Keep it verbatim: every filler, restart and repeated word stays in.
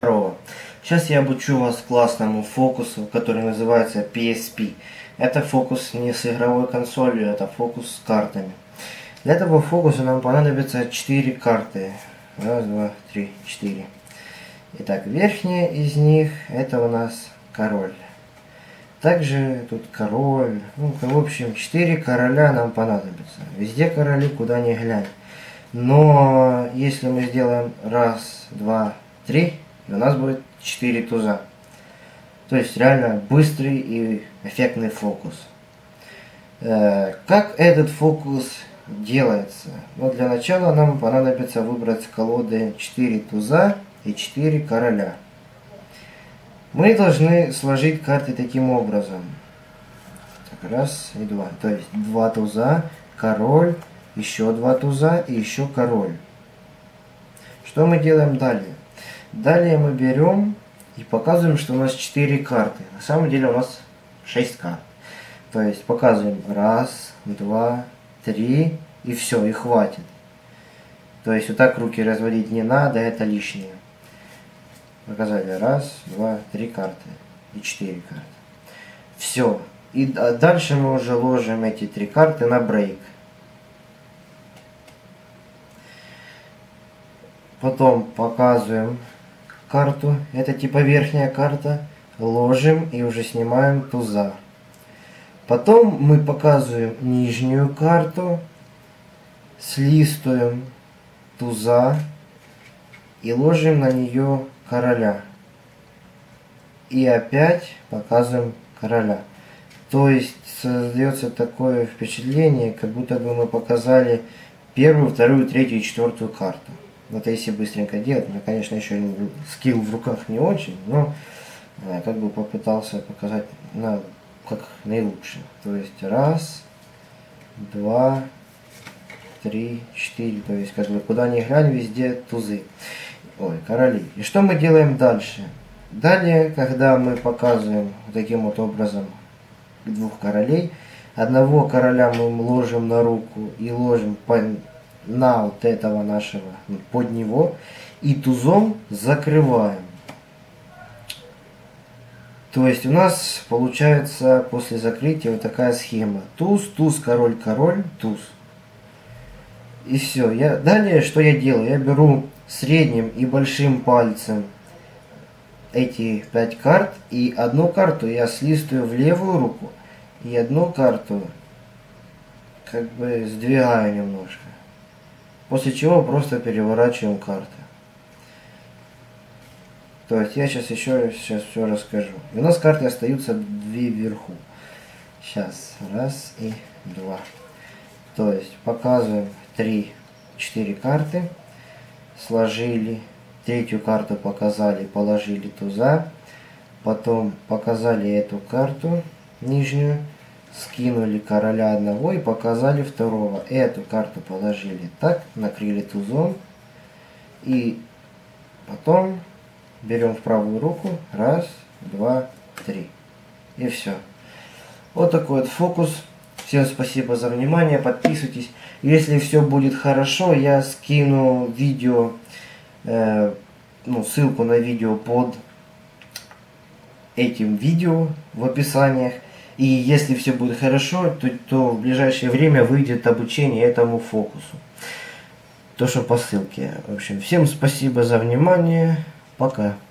Здорово. Сейчас я обучу вас классному фокусу, который называется пи эс пи. Это фокус не с игровой консолью, это фокус с картами. Для этого фокуса нам понадобится четыре карты. Раз, два, три, четыре. Итак, верхняя из них это у нас король. Также тут король. Ну, в общем, четыре короля нам понадобится. Везде короли, куда ни глянь. Но если мы сделаем раз, два, три, у нас будет четыре туза. То есть реально быстрый и эффектный фокус. Э, как этот фокус делается? Ну, для начала нам понадобится выбрать с колоды четыре туза и четыре короля. Мы должны сложить карты таким образом. Так, раз и два. То есть два туза, король, еще два туза и еще король. Что мы делаем далее? Далее мы берем и показываем, что у нас четыре карты. На самом деле у нас шесть карт. То есть показываем раз, два, три и все, и хватит. То есть вот так руки разводить не надо, это лишнее. Показали раз, два, три карты и четыре карты. Все. И дальше мы уже ложим эти три карты на брейк. Потом показываем карту, это типа верхняя карта, ложим и уже снимаем туза. Потом мы показываем нижнюю карту, слистываем туза и ложим на нее короля. И опять показываем короля. То есть создается такое впечатление, как будто бы мы показали первую, вторую, третью и четвертую карту. Вот если быстренько делать, ну, конечно, еще скилл в руках не очень, но я как бы попытался показать на, как наилучше. То есть раз, два, три, четыре. То есть как бы куда ни глянь, везде тузы. Ой, короли. И что мы делаем дальше? Далее, когда мы показываем таким вот образом двух королей, одного короля мы ложим на руку и ложим по на вот этого нашего, под него, и тузом закрываем. То есть у нас получается после закрытия вот такая схема. Туз, туз, король, король, туз. И все. Я, далее что я делаю? Я беру средним и большим пальцем эти пять карт, и одну карту я слистываю в левую руку, и одну карту как бы сдвигаю немножко. После чего просто переворачиваем карты. То есть я сейчас еще сейчас все расскажу. И у нас карты остаются две вверху. Сейчас раз и два. То есть показываем три, четыре карты. Сложили. Третью карту показали, положили туза. Потом показали эту карту нижнюю. Скинули короля одного и показали второго. Эту карту положили так, накрыли тузом. И потом берем в правую руку. Раз, два, три. И все. Вот такой вот фокус. Всем спасибо за внимание. Подписывайтесь. Если все будет хорошо, я скину видео, э, ну, ссылку на видео под этим видео в описаниях. И если все будет хорошо, то, то в ближайшее время выйдет обучение этому фокусу. То, что по ссылке. В общем, всем спасибо за внимание. Пока.